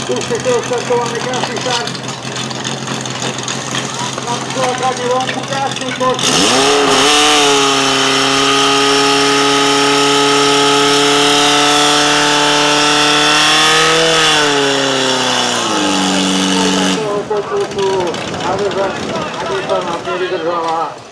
Už ste odstartovaný krásny štart. Tam skladne vonku, krásny poč. Aby sa nám nevydržala.